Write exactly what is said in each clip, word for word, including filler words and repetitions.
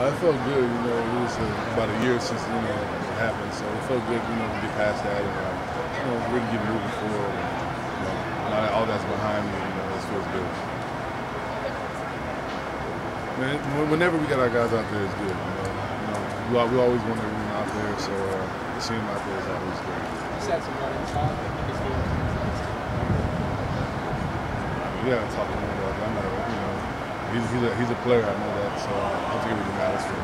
Uh, it felt good, you know, it was uh, about a year since, you know, it happened, so it felt good, you know, to get past that and, uh, you know, really get moving forward. And, you know, now that all that's behind me, you know, it feels good. Man, whenever we got our guys out there, it's good, you know. You know we, we always want everyone out there, so uh, seeing them out there is always good. You said some running talk in this game. We gotta talk to him about that. I'm not, you know, he's, he's, a, he's a player, I know that, so I don't think it really matters for him.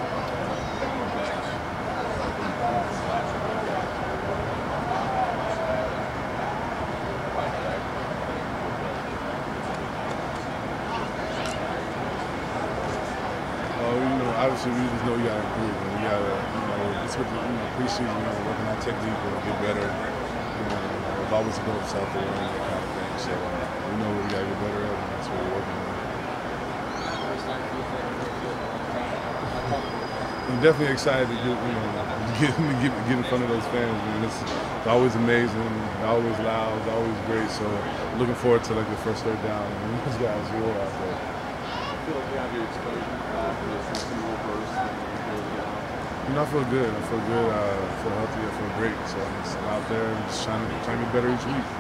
Obviously, we just know you gotta improve, and we gotta, you know, it's with the, you know, preseason, you know, working on technique and get better. You know, there's always a goal out there and that kind of thing. So uh, we know what we gotta get better at, and that's what we're working on. I'm definitely excited to get, you know, get, get, get in front of those fans. I mean, it's, it's always amazing, it's always loud, it's always great. So looking forward to like the first third down and those guys roar out there. I feel like you have your exposure back and there's some more bursts and you really get out. You know, I feel good. I feel good. Uh, I feel healthy. I feel great. So I'm just out there and just trying to, trying to get better each week.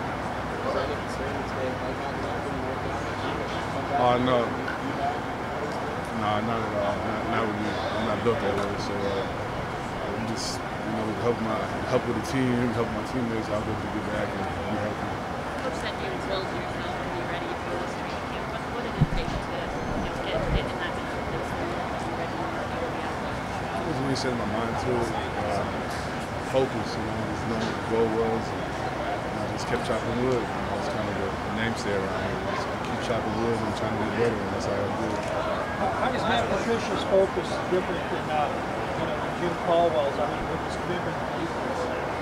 Oh, no. No, not at all. Not, not with me. I'm not built that way. So uh, I'm just, you know, help my help with the team, help my teammates. I'll be able to get back and be healthy. Coach said you build yourself to be ready for this training camp. What, what did it take to get it in that this ready I was really setting my mind to it. Uh, focus, you know, just knowing what the goal was. And, you know, I just kept chopping wood. You know, it's kind of the, the namesay around here. Just keep chopping wood and trying to get better, and that's how I do it. How is Matt Patricia's focus different than, uh, you know, Jim Caldwell's? I mean, with his commitment to defense.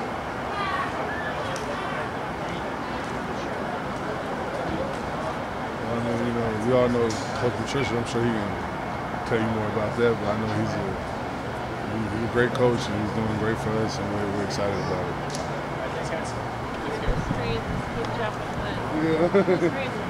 Well, I mean, you know, we all know Coach Patricia. I'm sure he can tell you more about that, but I know he's a he's a great coach and he's doing great for us, and we're, we're excited about it. Yeah.